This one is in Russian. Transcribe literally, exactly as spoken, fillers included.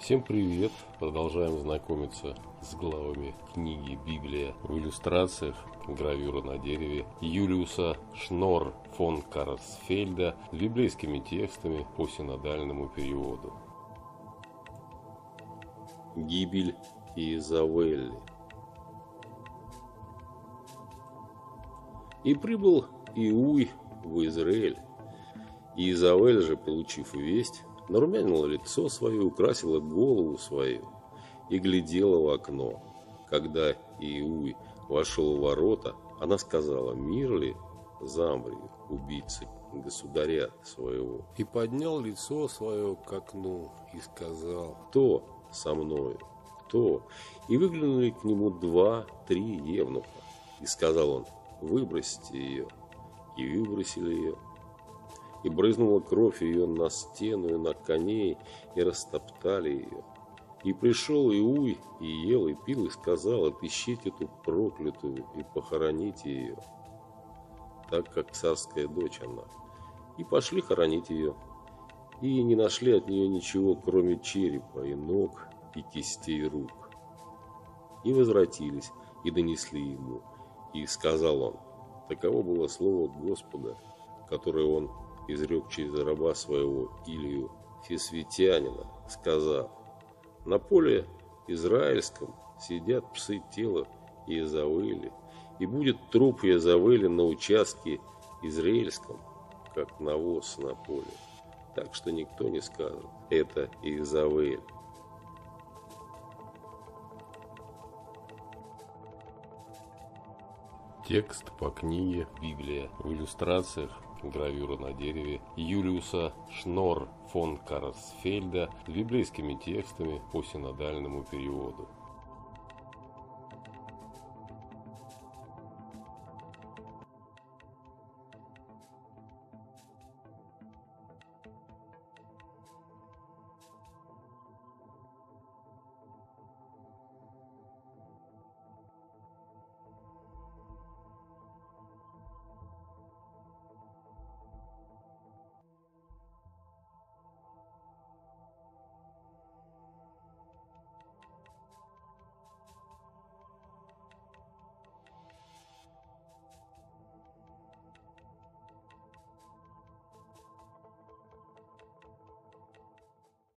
Всем привет! Продолжаем знакомиться с главами книги «Библия» в иллюстрациях, гравюра на дереве Юлиуса Шнорр фон Карсфельда с библейскими текстами по синодальному переводу. Гибель Иезавели. И прибыл Иуй в Израиль. Иезавель же, получив весть, нарумянила лицо свое, украсила голову свою и глядела в окно. Когда Иуй вошел в ворота, она сказала: «Мир ли Замбрию, убийцы государя своего?» И поднял лицо свое к окну и сказал: «Кто со мною? Кто?» И выглянули к нему два-три евнуха. И сказал он: «Выбросьте ее». И выбросили ее. И брызнула кровь ее на стену и на коней, и растоптали ее. И пришел Иуй, и ел, и пил, и сказал: «Отыщите эту проклятую, и похороните ее, так как царская дочь она». И пошли хоронить ее, и не нашли от нее ничего, кроме черепа, и ног, и кистей рук. И возвратились, и донесли ему, и сказал он: «Таково было слово Господа, которое он изрек через раба своего Илию Фисвитянина, сказав: на поле израильском сидят псы тела Иезавели, и будет труп Иезавели на участке израильском, как навоз на поле, так что никто не скажет: это Иезавель». Текст по книге «Библия» в иллюстрациях, гравюра на дереве Юлиуса Шнорр фон Карсфельда с библейскими текстами по синодальному переводу.